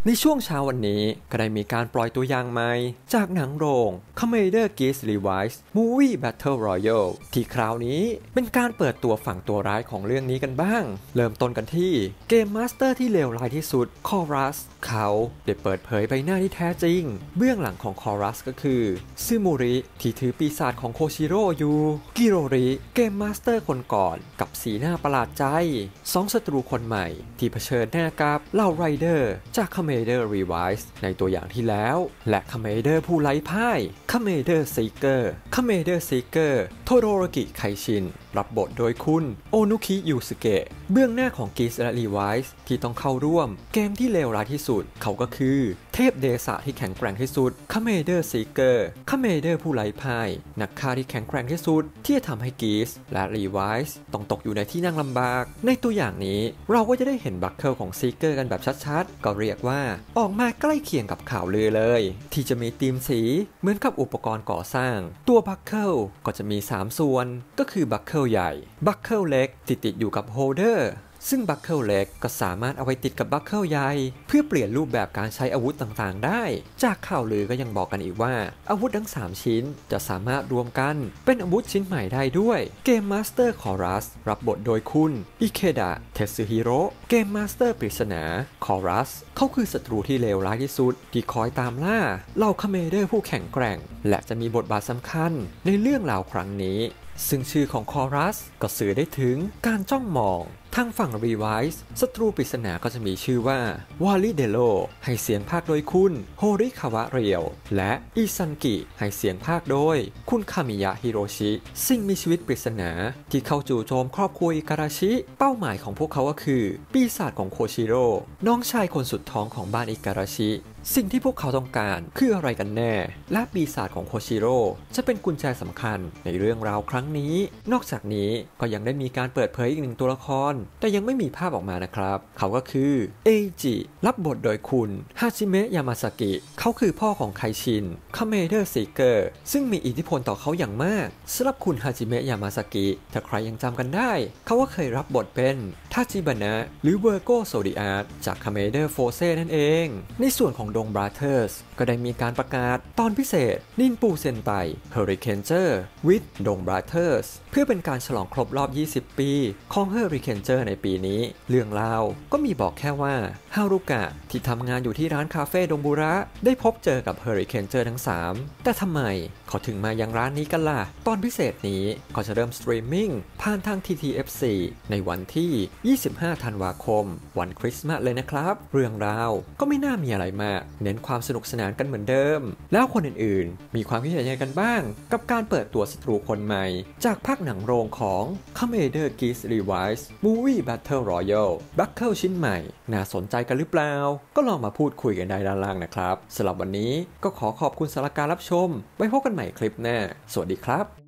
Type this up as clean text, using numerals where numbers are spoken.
ในช่วงเช้าวันนี้ก็ได้มีการปล่อยตัวอย่างใหม่จากหนังโรง Commander Geass Revised Movie Battle Royale ที่คราวนี้เป็นการเปิดตัวฝั่งตัวร้ายของเรื่องนี้กันบ้างเริ่มต้นกันที่เกมมาสเตอร์ที่เลวร้ายที่สุดคอรัสเขาได้เปิดเผยใบหน้าที่แท้จริงเบื้องหลังของคอรัสก็คือซึมูริที่ถือปีศาจของโคชิโร่อยู่กิโรริเกมมาสเตอร์คนก่อนกับสีหน้าประหลาดใจสองศัตรูคนใหม่ที่เผชิญหน้ากับเหล่าไรเดอร์จาก Commander Revised ในตัวอย่างที่แล้วและ Commander ผู้ไร้พ่าย Commander Seeker โทโดโรกิไคชินรับบทโดยคุณโอนุคิยูสึเกะเบื้องหน้าของGeassและ Revised ที่ต้องเข้าร่วมเกมที่เลวร้ายที่สุดเขาก็คือเทพเดสะที่แข็งแกร่งที่สุด Commander Seeker Commander ผู้ไร้พ่ายนักฆ่าที่แข็งแกร่งที่สุดที่จะทำให้Geassและ Revised ต้องตกอยู่ในที่นั่งลำบากในตัวอย่างนี้เราก็จะได้เห็นบัคเคิลของ Seeker กันแบบชัดๆก็เรียกว่าออกมาใกล้เคียงกับข่าวลือเลยที่จะมีธีมสีเหมือนกับอุปกรณ์ก่อสร้างตัวบัคเคิลก็จะมี3ส่วนก็คือบัคเคิลใหญ่บัคเคิลเล็กติดอยู่กับโฮลเดอร์ซึ่งบัคเคิลเล็กก็สามารถเอาไว้ติดกับบัคเคิลใหญ่เพื่อเปลี่ยนรูปแบบการใช้อาวุธต่างๆได้จากข่าวลือก็ยังบอกกันอีกว่าอาวุธทั้ง3ชิ้นจะสามารถรวมกันเป็นอาวุธชิ้นใหม่ได้ด้วยเกมมาสเตอร์คอรัสรับบทโดยคุณอิเคดะเทสึฮิโร่เกมมาสเตอร์ปริศนาคอรัสเขาคือศัตรูที่เลวร้ายที่สุดที่คอยตามล่าเหล่าคอมเมเดอร์ผู้แข็งแกร่งและจะมีบทบาทสำคัญในเรื่องราวครั้งนี้ซึ่งชื่อของคอรัสก็สื่อได้ถึงการจ้องมองทางฝั่ง Revised ศัตรูปริศนาก็จะมีชื่อว่าวาลิเดโลให้เสียงภาคโดยคุณโฮริคาวะเรียวและอิซันกิให้เสียงภาคโดยคุณคามิยะฮิโรชิสิ่งมีชีวิตปริศนาที่เข้าจู่โจมครอบครัวอิการาชิเป้าหมายของพวกเขาก็คือปีศาจของโคชิโร่น้องชายคนสุดท้องของบ้านอิการาชิสิ่งที่พวกเขาต้องการคืออะไรกันแน่และปีศาจของโคชิโร่จะเป็นกุญแจสำคัญในเรื่องราวครั้งนี้นอกจากนี้ก็ยังได้มีการเปิดเผยอีกหนึ่งตัวละครแต่ยังไม่มีภาพออกมานะครับเขาก็คือเอจิรับบทโดยคุณฮาจิเมะยามาซากิเขาคือพ่อของไคชินคาเมเดอร์ซีเกอร์ซึ่งมีอิทธิพลต่อเขาอย่างมากสำหรับคุณฮาจิเมะยามาซากิถ้าใครยังจำกันได้เขาก็เคยรับบทเป็นทาจิบานะหรือเวอร์โกโซดิอาร์จากคาเมเดอร์โฟเซนั่นเองในส่วนของดงบราเธอร์สก็ได้มีการประกาศตอนพิเศษนินปูเซนไตเฮอริเคนเจอร์วิดดงบราเธอร์สเพื่อเป็นการฉลองครบรอบ20 ปีของเฮอริเคนเจอร์ในปีนี้เรื่องราวก็มีบอกแค่ว่าฮารุกะที่ทำงานอยู่ที่ร้านคาเฟ่ดงบุระได้พบเจอกับเฮอริเคนเจอร์ทั้ง3แต่ทำไมเขาถึงมายังร้านนี้กันล่ะตอนพิเศษนี้ก็จะเริ่มสตรีมมิ่งผ่านทาง TTFC ในวันที่25 ธันวาคมวันคริสต์มาสเลยนะครับเรื่องราวก็ไม่น่ามีอะไรมากเน้นความสนุกสนานกันเหมือนเดิมแล้วคนอื่นๆมีความคิดเห็นยังไงกันบ้างกับการเปิดตัวศัตรูคนใหม่จากภาคหนังโรงของ Commander Geass Revised Movie Battle Royale บัคเคิลชิ้นใหม่น่าสนใจกันหรือเปล่าก็ลองมาพูดคุยกันได้ด้านล่างนะครับสำหรับวันนี้ก็ขอบคุณสำหรับการรับชมไว้พบกันใหม่คลิปหน้าสวัสดีครับ